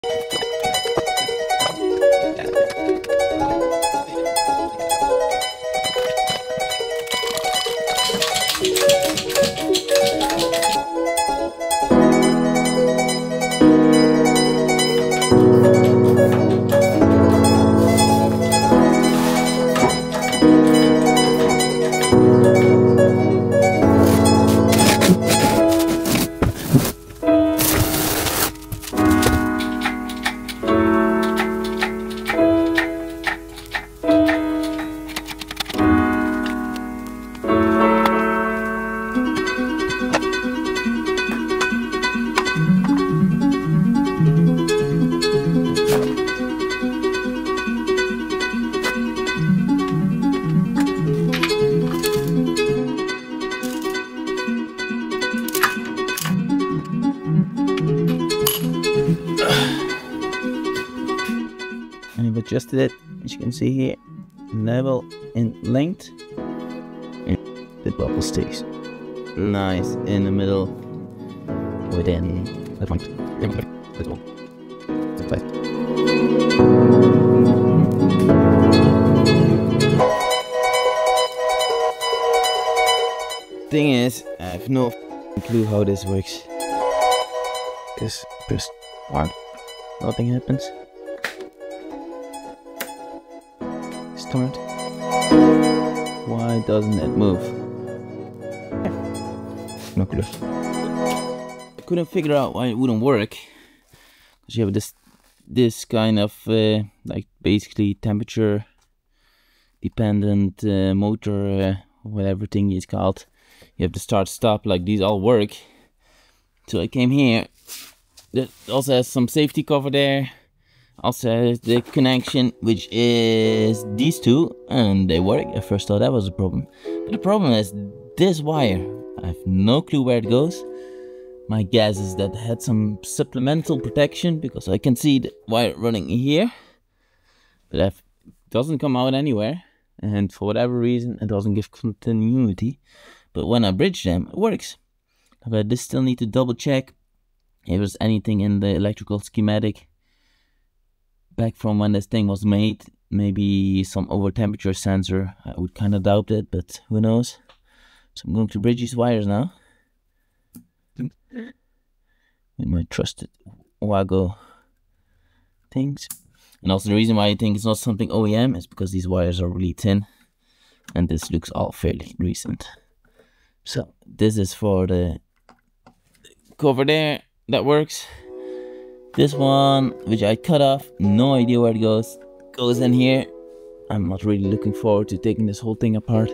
I've adjusted it, as you can see here, level in length, and the bubble stays nice in the middle within the point. Thing is, I have no clue how this works. Just press 1, nothing happens. Start. Why doesn't it move? No clue. I couldn't figure out why it wouldn't work. Because you have this kind of like basically temperature dependent motor, whatever thing it's called. You have to start stop, like these all work. So I came here. It also has some safety cover there. Also has the connection, which is these two, and they work. I first thought that was a problem, but the problem is this wire. I have no clue where it goes. My guess is that it had some supplemental protection, because I can see the wire running here, but it doesn't come out anywhere, and for whatever reason it doesn't give continuity. But when I bridge them, it works. But I just still need to double check if there's anything in the electrical schematic back from when this thing was made. Maybe some over temperature sensor. I would kind of doubt it, but who knows. So I'm going to bridge these wires now with my trusted 𝐬𝐲 things. And also the reason why I think it's not something OEM is because these wires are really thin, and this looks all fairly recent. So this is for the cover there, that works. This one, which I cut off, no idea where it goes in here. I'm not really looking forward to taking this whole thing apart.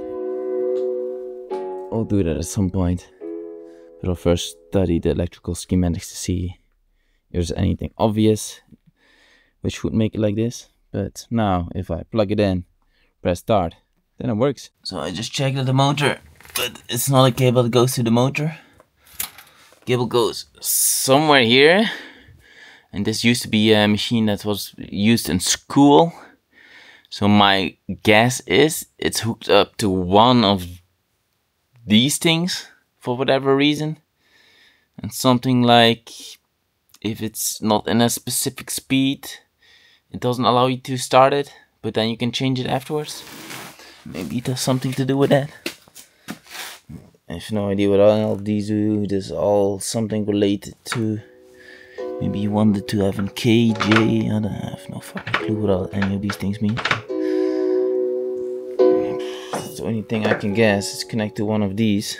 I'll do that at some point, but I'll first study the electrical schematics to see if there's anything obvious which would make it like this. But now if I plug it in, press start, then it works. So I just checked the motor, but it's not a cable that goes to the motor. Cable goes somewhere here. And this used to be a machine that was used in school. So my guess is it's hooked up to one of these things for whatever reason. And something like, if it's not in a specific speed, it doesn't allow you to start it, but then you can change it afterwards. Maybe it has something to do with that. I have no idea what all these do. This is all something related to. Maybe you wanted to have a 𝐾𝐨𝐧'𝐭. I have no fucking clue what all any of these things mean. The only thing I can guess is connect to one of these.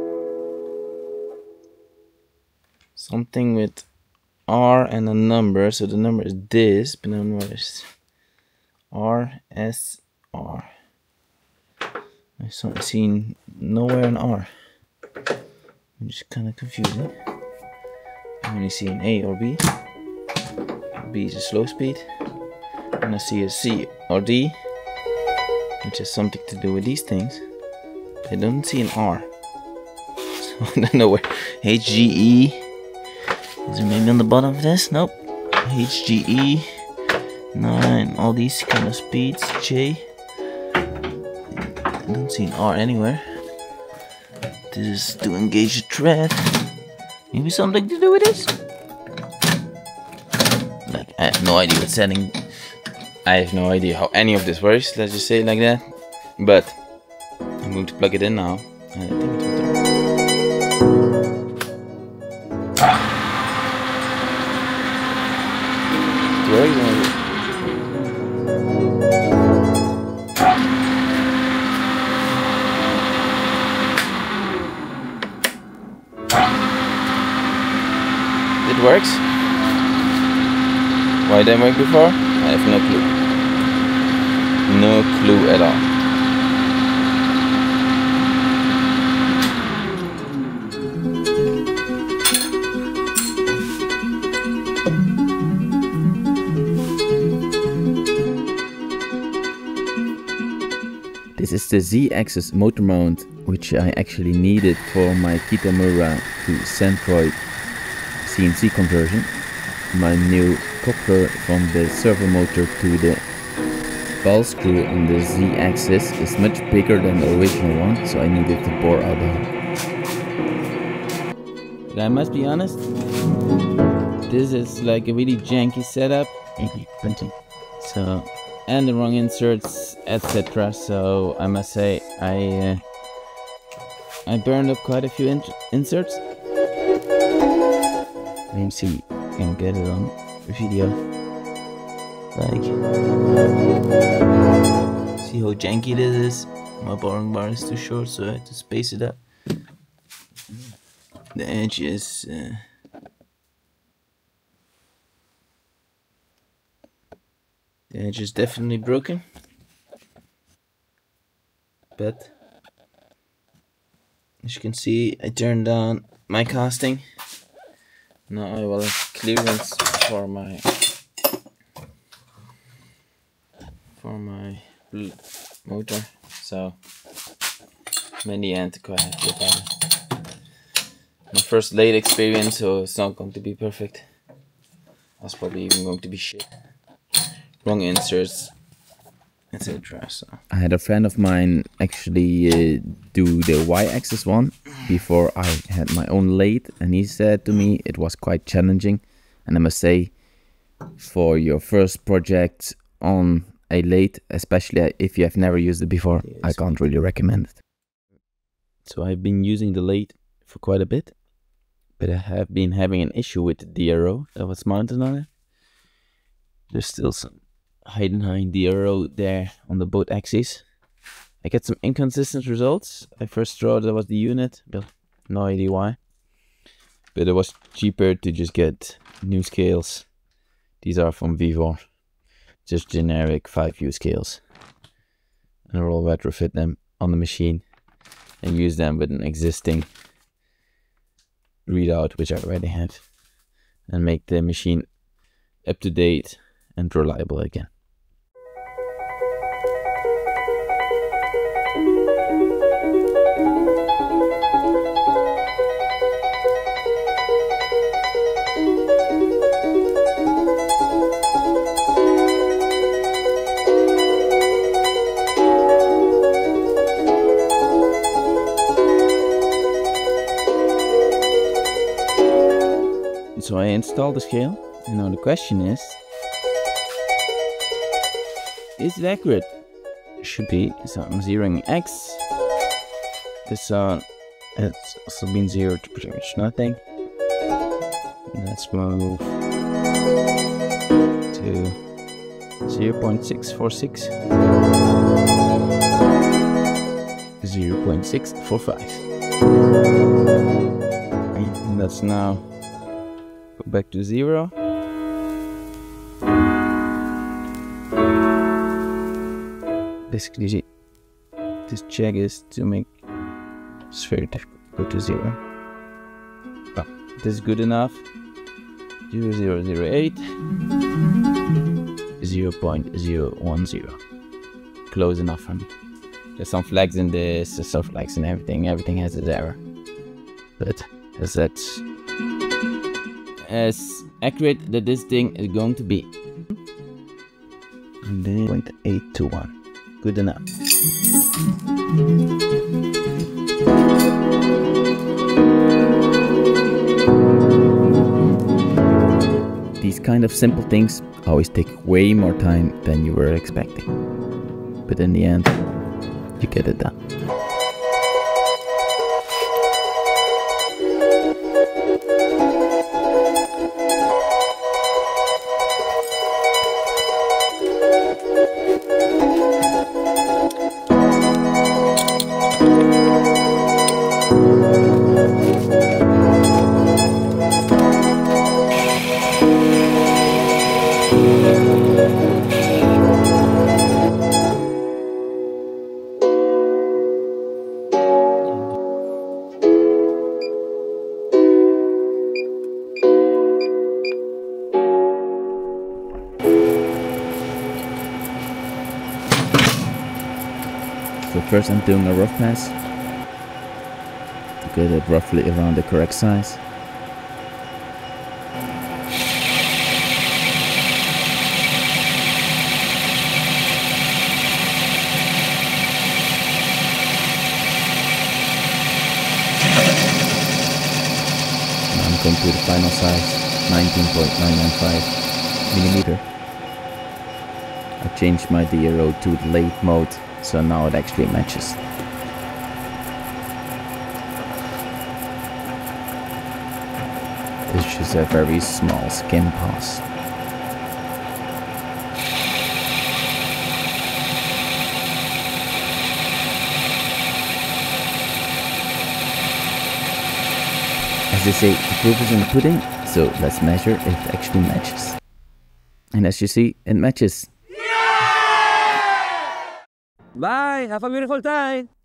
Something with R and a number. So the number is this, but the number is RSR. I've seen nowhere an R, which is kind of confusing. I only see an A or B. B is a slow speed, and I see a C or D, which has something to do with these things. I don't see an R, so I don't know where 𝐻GE is. There maybe on the bottom of this? Nope. 𝐻GE 9, all these kind of speeds. J. I don't see an R anywhere. This is to engage the thread. Maybe something to do with this? I Like, I have no idea what setting. I have no idea how any of this works, let's just say it like that. But I'm going to plug it in now. And I think it will do. It works. It works. Why didn't work before? I have no clue. No clue at all. This is the Z-axis motor mount, which I actually needed for my Kitamura to Centroid CNC conversion. My new coupler from the servo motor to the ball screw on the Z-axis is much bigger than the original one, so I needed to bore out the hole. I must be honest, this is like a really janky setup. So, and the wrong inserts, etc. So I must say I burned up quite a few inserts. Let me see. Can get it on video. Like, see how janky this is? My boring bar is too short, so I had to space it up. The edge is definitely broken, but as you can see, I turned down my casting. Now I will have clearance for my motor, so I'm in the end quite happy about it. My first lathe experience, so it's not going to be perfect. It's probably even going to be shit. Wrong inserts, etc. So I had a friend of mine actually do the Y-axis one before I had my own lathe, and he said to me it was quite challenging. And I must say, for your first project on a lathe, especially if you have never used it before, yes, I can't really recommend it. So I've been using the lathe for quite a bit, but I have been having an issue with the DRO that was mounted on it. There's still some hidden behind DRO there on the both axes. I get some inconsistent results. I first thought that was the unit, but no idea why. But it was cheaper to just get new scales. These are from Vevor, just generic 5U scales, and I'll retrofit them on the machine and use them with an existing readout which I already have, and make the machine up to date and reliable again. So I installed the scale, and now the question is it accurate? It should be. So I'm zeroing X. This it's also been zeroed to pretty much nothing. Let's move to 0.646, 0.645, and let's now go back to 0. Basically, this check is to make it's very difficult to go to 0. Well, this is good enough. 0008, 0.010. Close enough for me. There's some flags in this, there's some flags in everything. Everything has its error. But that's as accurate that this thing is going to be. And then 0.821. Good enough. These kind of simple things always take way more time than you were expecting. But in the end, you get it done. So first I'm doing a rough pass to get it roughly around the correct size. Now I'm going to the final size, 19.995 mm. I changed my DRO to the lathe mode, so now it actually matches. It's just a very small skin pass. As they say, the proof is in the pudding, so let's measure if it actually matches. And as you see, it matches. Bye, have a beautiful time.